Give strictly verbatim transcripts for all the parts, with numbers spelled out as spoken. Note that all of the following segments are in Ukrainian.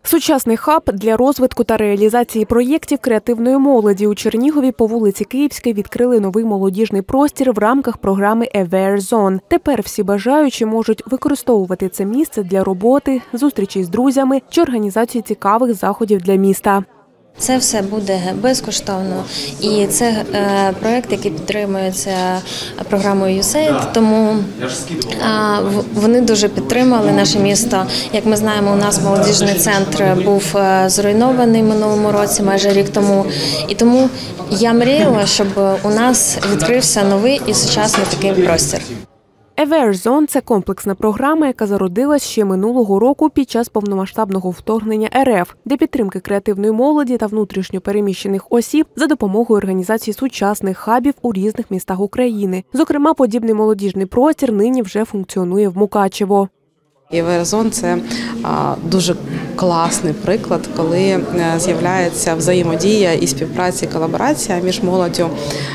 Сучасний хаб для розвитку та реалізації проєктів креативної молоді у Чернігові по вулиці Київській відкрили новий молодіжний простір в рамках програми Aware Zone. Тепер всі бажаючі можуть використовувати це місце для роботи, зустрічей з друзями чи організації цікавих заходів для міста. Це все буде безкоштовно, і це е, проєкт, який підтримується програмою ю ес ей ай ді, тому е, вони дуже підтримали наше місто. Як ми знаємо, у нас молодіжний центр був е, зруйнований минулому році, майже рік тому. І тому я мріяла, щоб у нас відкрився новий і сучасний такий простір. Aware Zone – це комплексна програма, яка зародилась ще минулого року під час повномасштабного вторгнення ер еф для підтримки креативної молоді та внутрішньо переміщених осіб за допомогою організації сучасних хабів у різних містах України. Зокрема, подібний молодіжний простір нині вже функціонує в Мукачево. Aware Zone – це дуже класний приклад, коли з'являється взаємодія і співпраця, і колаборація між молоддю,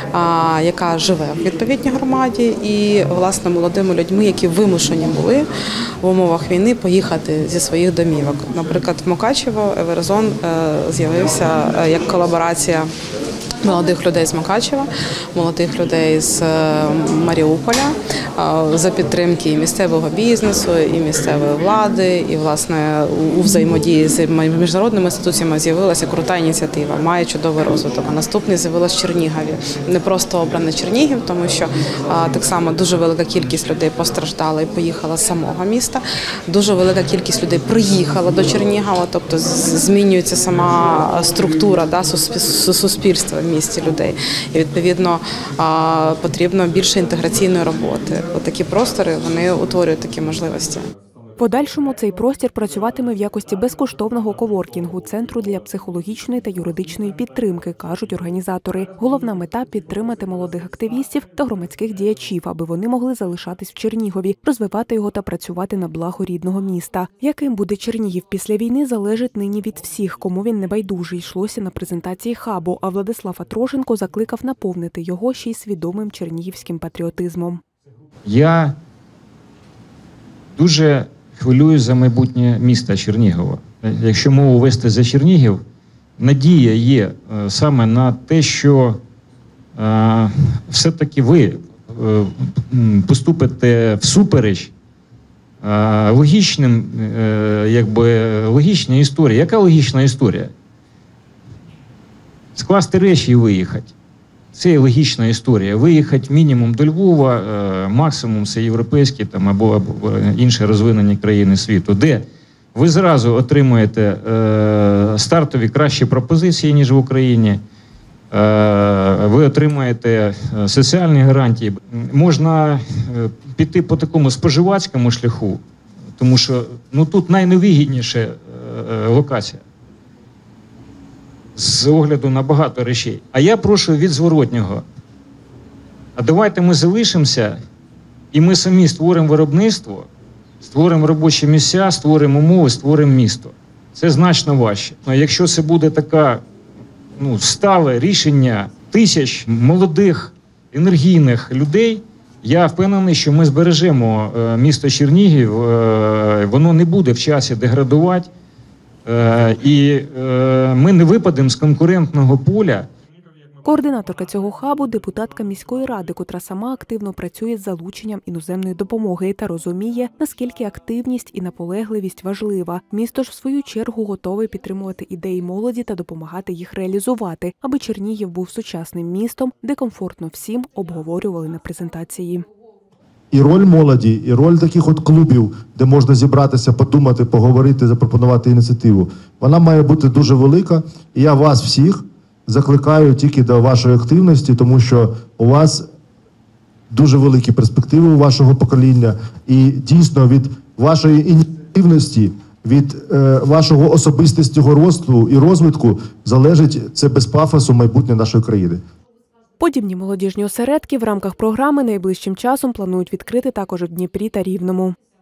яка живе в відповідній громаді, і, власне, молодими людьми, які вимушені були в умовах війни поїхати зі своїх домівок. Наприклад, в Мукачево Aware Zone з'явився як колаборація молодих людей з Мукачева, молодих людей з Маріуполя за підтримки і місцевого бізнесу, і місцевої влади, і, власне, у взаємодії з міжнародними інституціями з'явилася крута ініціатива, має чудовий розвиток. А наступний з'явилася в Чернігові. Не просто обраний Чернігів, тому що так само дуже велика кількість людей постраждала і поїхала з самого міста. Дуже велика кількість людей приїхала до Чернігова, тобто змінюється сама структура, да, суспільства в місті людей. І, відповідно, потрібно більше інтеграційної роботи. Такі простори, вони утворюють такі можливості. В подальшому цей простір працюватиме в якості безкоштовного коворкінгу, центру для психологічної та юридичної підтримки, кажуть організатори. Головна мета – підтримати молодих активістів та громадських діячів, аби вони могли залишатись в Чернігові, розвивати його та працювати на благо рідного міста. Яким буде Чернігів після війни, залежить нині від всіх, кому він не байдужий, йшлося на презентації хабу, а Владислав Атрошенко закликав наповнити його ще й свідомим чернігівським патріотизмом. Я дуже хвилююсь за майбутнє міста Чернігова. Якщо мову вести за Чернігів, надія є саме на те, що е, все-таки ви е, поступите всупереч е, логічним, е, якби, логічній історії. Яка логічна історія? Скласти речі і виїхати. Це є логічна історія. Виїхати мінімум до Львова, максимум це європейські там, або, або інші розвинені країни світу, де ви зразу отримуєте е, стартові кращі пропозиції, ніж в Україні, е, ви отримаєте соціальні гарантії. Можна піти по такому споживацькому шляху, тому що ну, тут найневигідніша е, локація. З огляду на багато речей. А я прошу від зворотнього. А давайте ми залишимося і ми самі створимо виробництво, створимо робочі місця, створимо умови, створимо місто. Це значно важче. А якщо це буде таке ну, стале рішення тисяч молодих, енергійних людей, я впевнений, що ми збережемо місто Чернігів, воно не буде в часі деградувати. І ми не випадемо з конкурентного поля. Координаторка цього хабу – депутатка міської ради, котра сама активно працює з залученням іноземної допомоги та розуміє, наскільки активність і наполегливість важлива. Місто ж, в свою чергу, готове підтримувати ідеї молоді та допомагати їх реалізувати, аби Чернігів був сучасним містом, де комфортно всім, обговорювали на презентації. І роль молоді, і роль таких от клубів, де можна зібратися, подумати, поговорити, запропонувати ініціативу, вона має бути дуже велика. І я вас всіх закликаю тільки до вашої активності, тому що у вас дуже великі перспективи у вашого покоління. І дійсно від вашої ініціативності, від е, вашого особистісного росту і розвитку залежить це без пафосу майбутнє нашої країни. Подібні молодіжні осередки в рамках програми найближчим часом планують відкрити також у Дніпрі та Рівному.